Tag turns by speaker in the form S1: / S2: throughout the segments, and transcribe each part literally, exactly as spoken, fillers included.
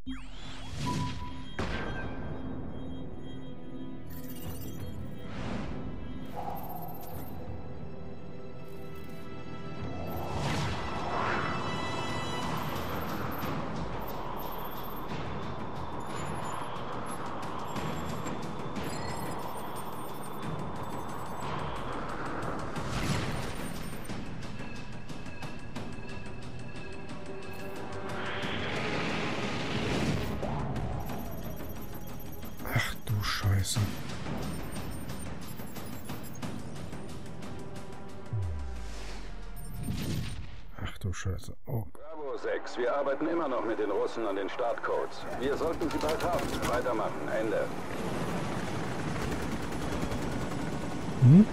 S1: Scheiße. Ach du Scheiße. Oh.
S2: Bravo sechs, wir arbeiten immer noch mit den Russen an den Startcodes. Wir sollten sie bald haben. Weitermachen. Ende.
S1: Hm?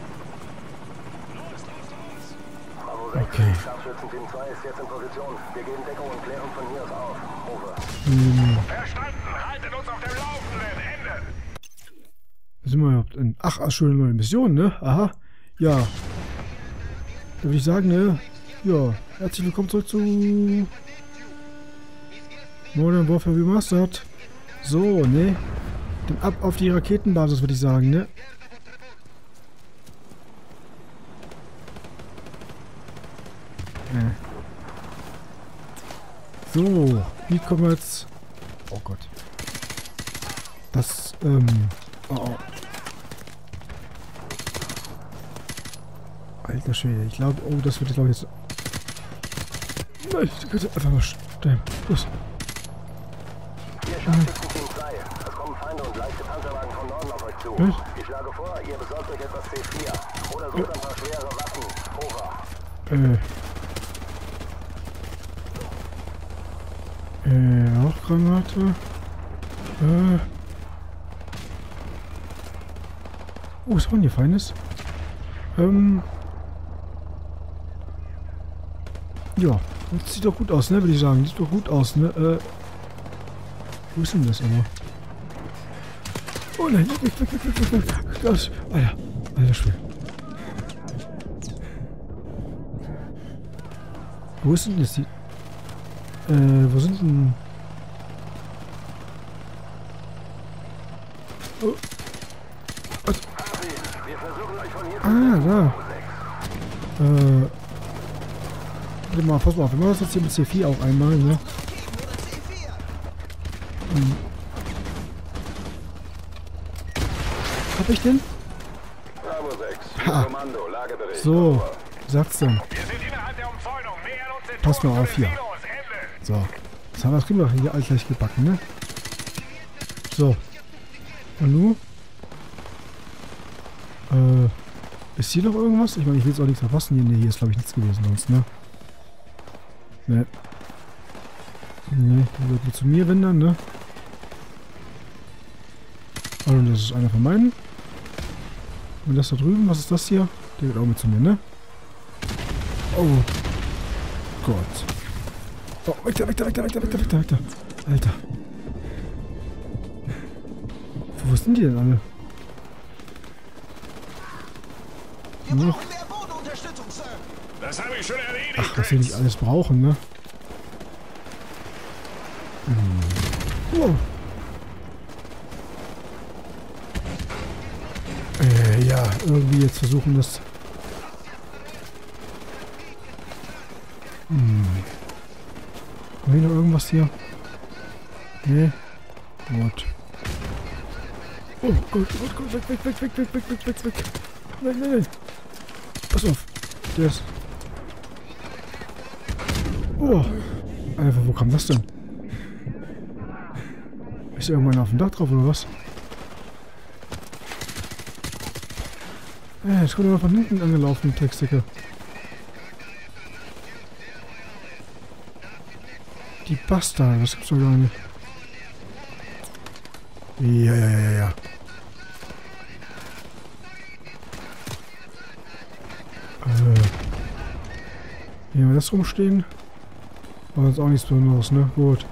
S3: Bravo sechs,
S1: okay.
S3: Scharfschützenteam zwei ist jetzt in Position. Wir geben Deckung und klären von hier aus auf. Over.
S1: Hm.
S4: Verstanden. Haltet uns auf dem Laufenden. Ende.
S1: Sind wir überhaupt in... Ach, ach, schon eine neue Mission, ne? Aha. Ja. Da würde ich sagen, ne? Ja. Herzlich willkommen zurück zu... Modern Warfare Remastered. So, ne? Dann ab auf die Raketenbasis, würde ich sagen, ne? Ja. So. Wie kommen wir jetzt... Oh Gott. Das, ähm... Oh, oh. Alter Schwede, ich glaube, oh, das wird, glaube ich, jetzt... Nein, ich könnte einfach mal sterben. Los.
S3: Hier Scharfschützenteam zwei. Es kommen Feinde und leichte Panzerwagen von Norden auf euch zu.
S1: Was?
S3: Ich schlage vor, ihr besorgt euch etwas C vier. Oder sucht ein paar schwere Waffen. Over.
S1: Äh... Äh, auch Granate. Äh... Oh, was war denn hier Feines? Ähm... Ja, das sieht doch gut aus, ne, würde ich sagen. Sieht doch gut aus, ne? Äh... Wo ist denn das aber? Oh nein, weg, weg, weg, weg, weg, weg. Das, Alter, alter Schwede. Wo ist denn jetzt die... Äh, wo sind denn... Oh. Ah, da. Äh. Warte mal, pass mal auf. Wir machen das jetzt hier mit C vier auch einmal, ne? Hm. Hab ich den?
S2: Bravo sechs,
S1: Ha.
S2: Kommando, Lagebericht.
S1: So, sagt's dann.
S4: Wir sind innerhalb der Umzäunung. Nähern uns den
S1: Pass mal
S4: Turm
S1: auf hier.
S4: des Silos. Ende.
S1: So. Das haben wir, das kriegen wir hier alles gleich gebacken, ne? So. Und nun? Äh. Ist hier noch irgendwas? Ich meine, ich will jetzt auch nichts verpassen. Hier, ne, hier ist glaube ich nichts gewesen sonst, ne? Ne. Ne, hier wird nur zu mir, wenn dann, ne? Oh, und das ist einer von meinen. Und das da drüben, was ist das hier? Der geht auch mit zu mir, ne? Oh. Gott. Oh, weg da, weg da, weg da, weg da, weg da, weg da, weg da. Alter. Wo sind die denn alle? Noch.
S4: Das habe ich schon erledigt.
S1: Ach, dass wir nicht alles brauchen, ne? Hm. Oh. Äh, ja, irgendwie jetzt versuchen das... Hm. Haben wir noch irgendwas hier? Nee. Gut. Oh Gott, Gott, Gott, weg, weg, weg, weg, weg, weg, weg, weg, weg. Nein, nein, nein. Pass auf. Der ist... Oh. Einfach, wo kam das denn? Ist irgendwann auf dem Dach drauf, oder was? Äh, jetzt kommt er von hinten angelaufen, die Textdecke. Die Bastarde, das gibt's doch gar nicht. Ja, ja, ja, ja. Äh. Hier haben wir das rumstehen. Aber jetzt auch nichts Besonderes, ne? Gut.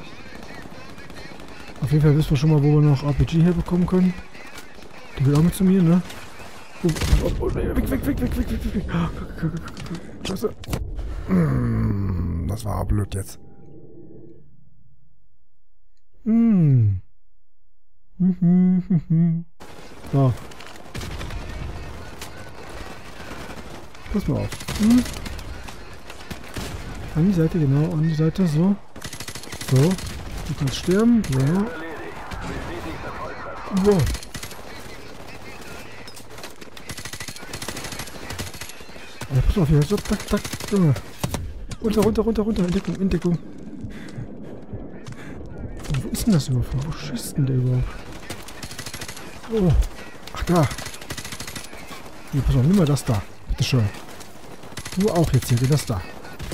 S1: Auf jeden Fall wissen wir schon mal, wo wir noch R P G herbekommen können. Die will auch mit zu mir, ne? Oh, oh, oh, weg, weg, weg, weg, weg, weg, weg, weg. Scheiße. Das war blöd jetzt. Hm. Mhm, mhm. So. Pass mal auf. Hm. An die Seite, genau, an die Seite, so. So. Du kannst sterben. Ja. Wow. Ja, pass auf hier. So, tak, tak, Junge. Runter, runter, runter, runter. In Deckung, in Deckung. Wo ist denn das überhaupt? Wo schießt denn der überhaupt? Oh. Ach, da. Hier, pass auf, nimm mal das da. Bitteschön. Du auch jetzt hier, das da.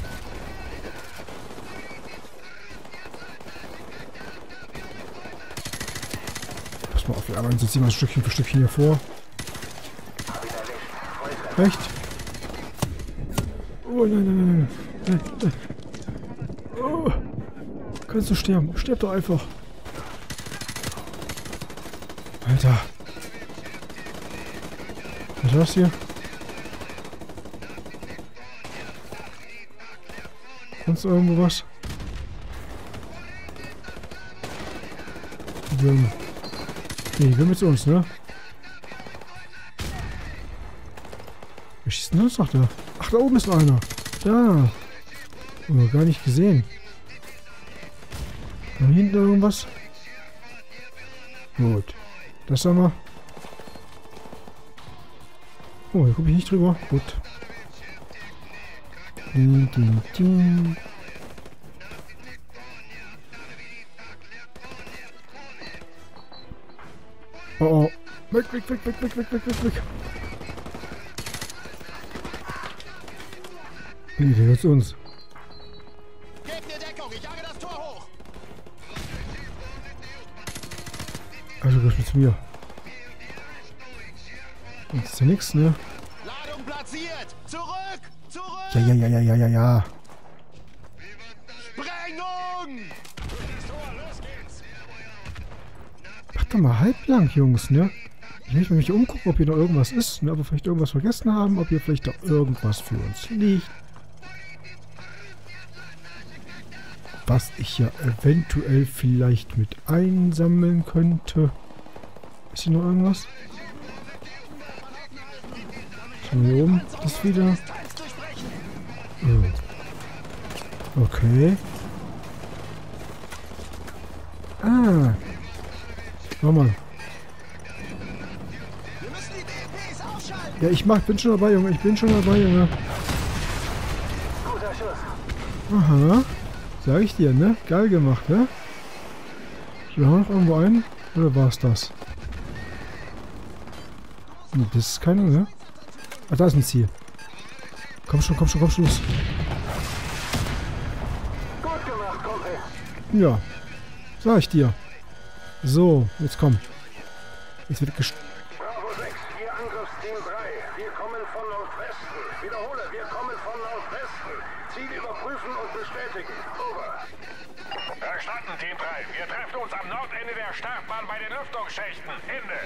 S1: Pass mal auf, wir arbeiten jetzt immer Stückchen für Stückchen hier vor. Echt? Oh nein, nein, nein, nein. nein, nein. Oh. Kannst du sterben? Stirb doch einfach. Alter. Was ist das hier? Sonst irgendwo was? Die Würmer. Nee, die Würmer zu uns, ne? Wer schießt denn das noch da? Ach, da oben ist einer. Da. Oh, gar nicht gesehen. Da hinten irgendwas? Gut. Das haben wir. Oh, hier gucke ich nicht drüber. Gut. Ding, ding, ding. Oh, oh. Weg, weg, weg, weg, weg, weg, weg, weg, weg. Nee, der gehört zu uns.
S3: Gebt mir Deckung, ich jage das Tor hoch.
S1: Also, du gehst mit mir. Jetzt ist ja nichts, ne?
S3: Ladung platziert. Zurück, zurück.
S1: Ja, ja, ja, ja, ja, ja, ja.
S3: Sprengung.
S1: Macht doch mal halblang, Jungs, ne? Ich möchte mich umgucken, ob hier noch irgendwas ist, ne? Ob wir vielleicht irgendwas vergessen haben, ob hier vielleicht noch irgendwas für uns liegt. Was ich ja eventuell vielleicht mit einsammeln könnte. Ist hier noch irgendwas? Schon hier oben das wieder. Oh. Okay. Ah. Schau mal. Ja, ich mach, bin schon dabei, Junge. Ich bin schon dabei, Junge. Aha. Sag ich dir, ne? Geil gemacht, ne? Wir haben noch irgendwo einen. Oder war es das? Nee, das ist keiner, ne? Ah, da ist ein Ziel. Komm schon, komm schon, komm schon los.
S3: Gut gemacht, Kumpel.
S1: Ja. Sag ich dir. So, jetzt komm. Jetzt wird gest...
S3: Bravo sechs, hier Angriffsteam drei. Wir kommen von Nordwesten. Wiederhole, wir kommen von Nordwesten. Ziel überprüfen und bestätigen. Over.
S4: Verstanden, Team drei. Wir treffen uns am Nordende der Startbahn bei den Lüftungsschächten. Ende.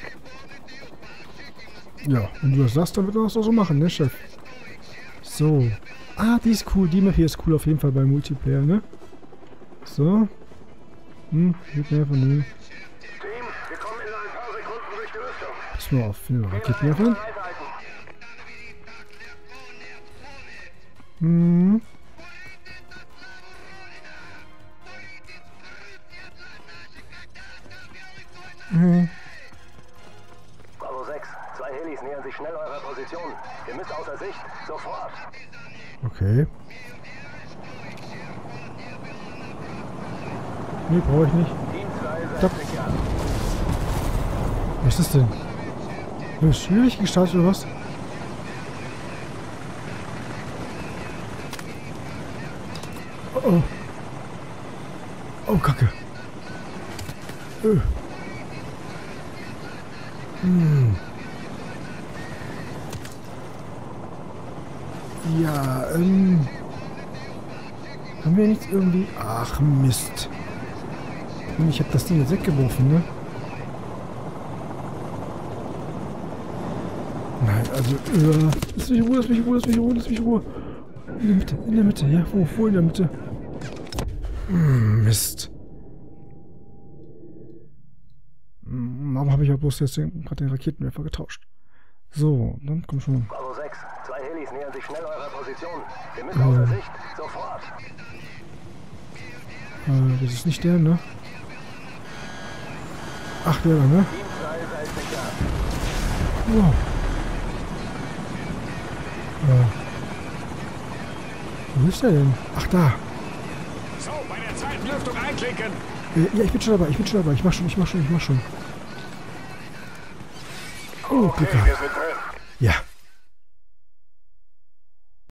S1: Ja, wenn du das sagst, dann wird man das auch so machen, ne, Chef? So. Ah, die ist cool. Die Map hier ist cool auf jeden Fall beim Multiplayer, ne? So. Hm, geht mehr von dem.
S3: Team, wir kommen in ein paar Sekunden durch die Lüftung.
S1: Pass mal auf, finde Raketenwerfer. Hm. Hm.
S3: Bravo sechs, zwei Helis nähern sich schnell eurer Position. Ihr müsst außer Sicht. Sofort.
S1: Okay. Nee, brauche ich nicht.
S3: Team zwei
S1: Stopp.
S3: setzt sich an.
S1: Was ist das denn? Du bist schwierig gestartet oder was? Oh oh. Oh, Kacke. Öh. Hm. Ja, ähm. Haben wir nichts irgendwie... Ach, Mist. Ich habe das Ding jetzt weggeworfen, ne? Nein, also... Äh, lass mich in Ruhe, lass mich in Ruhe, lass mich in Ruhe, lass mich in Ruhe. In der Mitte, in der Mitte, ja, wo, wo in der Mitte? Hm, Mist. habe ich ja bloß jetzt gerade den Raketenwerfer getauscht. So, dann komm schon.
S3: Bravo sechs, zwei Helis nähern sich schnell eurer Position. Wir müssen außer
S1: Äh,
S3: Sicht, sofort.
S1: äh, das ist nicht der, ne? Ach, der da, ne?
S3: Team zwei, seid sicher.
S1: Wow. Äh. Wo ist der denn? Ach, da.
S4: So, bei der zweiten Lüftung einklicken.
S1: Äh, ja, ich bin schon dabei, ich bin schon dabei. Ich mach schon, ich mach schon, ich mach schon. Oh, Glück
S3: Okay,
S1: gehabt.
S3: wir sind drin.
S1: Ja.